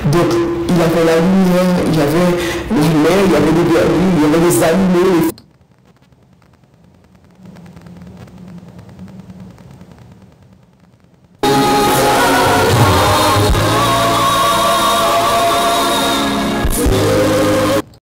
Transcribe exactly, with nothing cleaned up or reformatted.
Donc, il y avait la lumière, il y avait la mer, il y avait des verres, il y avait des animaux.